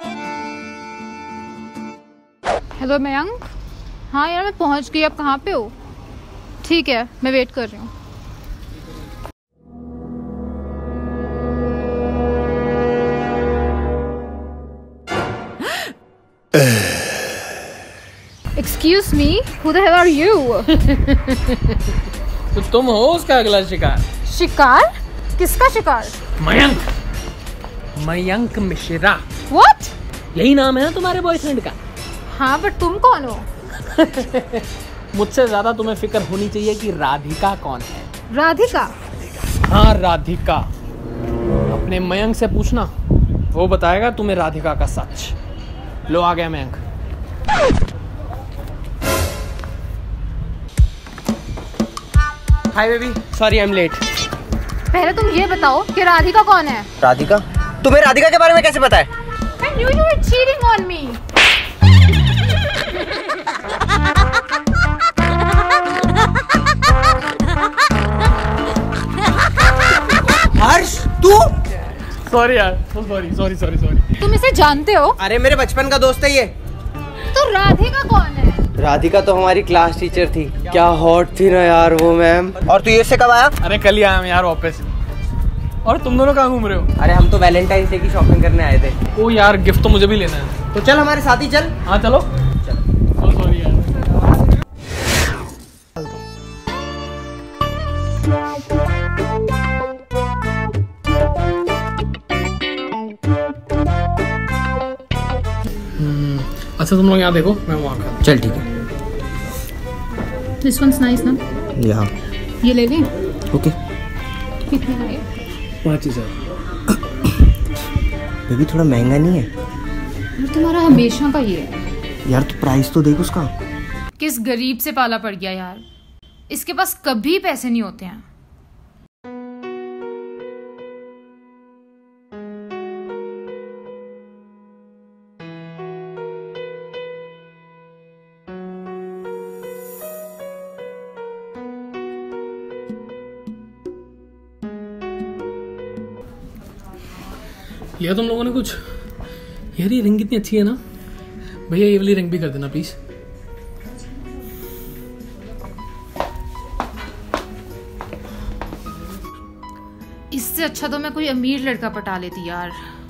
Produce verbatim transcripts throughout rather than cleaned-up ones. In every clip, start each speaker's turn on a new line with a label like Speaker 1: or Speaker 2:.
Speaker 1: Hello Mayank. हाँ यार मैं पहुंच गई, आप कहाँ पे हो? ठीक है मैं वेट कर रही हूँ। Excuse me, who the hell are you?
Speaker 2: तो तुम हो उसका अगला शिकार।
Speaker 1: शिकार? किसका शिकार?
Speaker 2: मयंक, मयंक मिश्रा।
Speaker 1: What?
Speaker 2: यही नाम है ना तुम्हारे बॉयफ्रेंड का?
Speaker 1: हाँ बट तुम कौन हो?
Speaker 2: मुझसे ज्यादा तुम्हें फिक्र होनी चाहिए कि राधिका कौन है।
Speaker 1: राधिका?
Speaker 2: हाँ राधिका। अपने मयंक से पूछना, वो बताएगा तुम्हें राधिका का सच। लो आ गया Mayank. Hi baby, sorry I am late.
Speaker 1: पहले तुम ये बताओ कि राधिका कौन है?
Speaker 3: राधिका? तुम्हें राधिका के बारे में कैसे पता है?
Speaker 1: I knew you were cheating on me.
Speaker 3: हर्ष तू?
Speaker 2: सॉरी यार, सॉरी सॉरी सॉरी सॉरी।
Speaker 1: तुम इसे जानते हो?
Speaker 3: अरे मेरे बचपन का दोस्त है ये।
Speaker 1: तो राधिका कौन है?
Speaker 3: राधिका तो हमारी क्लास टीचर थी। क्या हॉट थी ना यार वो मैम। और तू ये से कब आया?
Speaker 2: अरे कल ही आया मैं यार वापस। और तुम दोनों कहाँ घूम रहे हो?
Speaker 3: अरे हम तो वैलेंटाइन डे की शॉपिंग करने आए थे।
Speaker 2: ओ यार गिफ्ट तो मुझे भी लेना है।
Speaker 3: तो चल हमारे साथ ही चल।
Speaker 2: हाँ चलो। चलो सॉरी यार। अच्छा तुम लोग यहाँ देखो, मैं वहाँ खा।
Speaker 3: चल ठीक है।
Speaker 1: This one's nice ना?
Speaker 3: यहाँ।
Speaker 1: ये ले लें?
Speaker 3: ओके।
Speaker 1: कितने का है?
Speaker 2: पाँच हजार।
Speaker 3: बेबी थोड़ा महंगा नहीं है?
Speaker 1: यार तुम्हारा हमेशा का ये है।
Speaker 3: यार तो प्राइस तो देख उसका।
Speaker 1: किस गरीब से पाला पड़ गया यार, इसके पास कभी पैसे नहीं होते हैं।
Speaker 2: लिया तुम लोगों ने कुछ? यार ये रिंग कितनी अच्छी है ना भैया, ये वाली रिंग भी कर देना प्लीज।
Speaker 1: इससे अच्छा तो मैं कोई अमीर लड़का पटा लेती यार।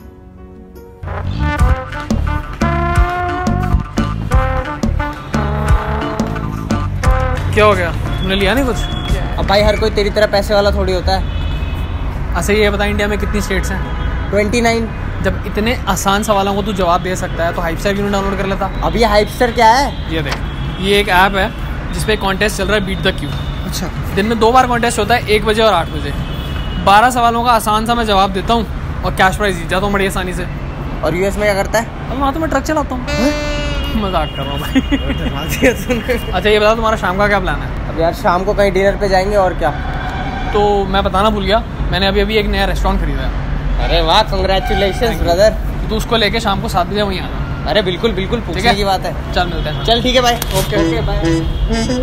Speaker 2: क्या हो गया, तुमने लिया नहीं कुछ?
Speaker 3: अब भाई हर कोई तेरी तरह पैसे वाला थोड़ी होता है।
Speaker 2: अच्छा ये बता, इंडिया में कितनी स्टेट्स हैं?
Speaker 3: Twenty nine.
Speaker 2: जब इतने आसान सवालों को तू जवाब दे सकता है तो हाइपस्टर क्यों डाउनलोड कर लेता?
Speaker 3: अब ये हाइपस्टर क्या है?
Speaker 2: ये देख, ये एक ऐप है जिसपे कॉन्टेस्ट चल रहा है, बीट द क्यू।
Speaker 3: अच्छा।
Speaker 2: दिन में दो बार कॉन्टेस्ट होता है, एक बजे और आठ बजे। बारह सवालों का आसान सा मैं जवाब देता हूँ और कैश प्राइज जीत जाता हूँ बड़ी आसानी से।
Speaker 3: और यूएस में क्या करता है?
Speaker 2: अब वहाँ तो मैं ट्रक चलाता हूँ। मजाक कर रहा हूँ भाई। अच्छा ये बता तुम्हारा शाम का क्या प्लान है?
Speaker 3: अब यार शाम को कहीं डिनर पे जाएंगे और क्या।
Speaker 2: तो मैं बताना भूल गया, मैंने अभी अभी एक नया रेस्टोरेंट खरीदा है।
Speaker 3: अरे वाह, कांग्रेचुलेशंस ब्रदर।
Speaker 2: तो उसको लेके शाम को सात बजे वहीं आना।
Speaker 3: अरे बिल्कुल बिल्कुल, पूछने की बात है।
Speaker 2: चल मिलते हैं।
Speaker 3: चल ठीक है भाई।
Speaker 2: Okay
Speaker 3: bye.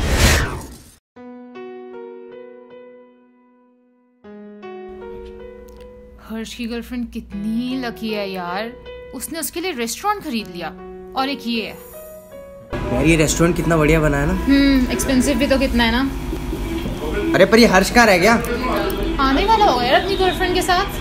Speaker 1: हर्ष की गर्लफ्रेंड कितनी लकी है यार, उसने उसके लिए रेस्टोरेंट खरीद लिया। और एक ये है
Speaker 3: यार, ये रेस्टोरेंट कितना बढ़िया बना है ना।
Speaker 1: हम्म एक्सपेंसिव भी तो कितना है ना।
Speaker 3: अरे पर ये हर्ष कहाँ रह गया?
Speaker 1: आने वाला होगा यार अपनी गर्लफ्रेंड के साथ।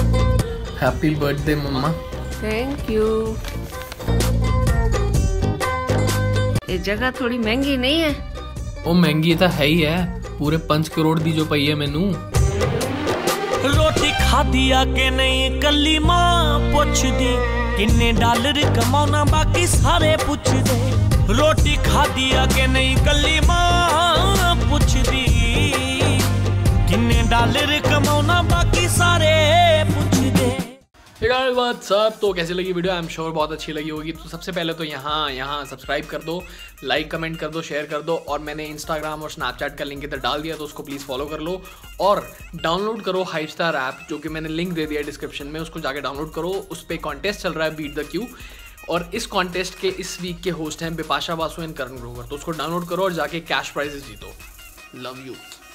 Speaker 2: हैप्पी बर्थडे मम्मा।
Speaker 4: Thank you. जगह थोड़ी महंगी नहीं है?
Speaker 2: वो महंगी तो है ही है, पूरे पांच करोड़ दी जो पई है मैनू।
Speaker 5: रोटी खादी आके नहीं कली मां पुछदी, किन्ने डॉलर कमाना बाकी सारे पुछदे। रोटी खादी आके नहीं कली मां पुछदी, किन्ने डॉलर कमाना बाकी सारे पुछदे।
Speaker 2: व्हाट्सअप, तो कैसी लगी वीडियो? आई एम श्योर बहुत अच्छी लगी होगी। तो सबसे पहले तो यहाँ यहाँ सब्सक्राइब कर दो, लाइक कमेंट कर दो, शेयर कर दो, और मैंने इंस्टाग्राम और स्नैपचैट का लिंक इधर डाल दिया, तो उसको प्लीज़ फॉलो कर लो। और डाउनलोड करो हाइव स्टार ऐप, जो कि मैंने लिंक दे दिया डिस्क्रिप्शन में, उसको जाके डाउनलोड करो। उस पर कॉन्टेस्ट चल रहा है, बीट द क्यू, और इस कॉन्टेस्ट के इस वीक के होस्ट हैं बिपाशा बासु एंड करण ग्रोवर। तो उसको डाउनलोड करो और जाके कैश प्राइजेस जीतो। Love you.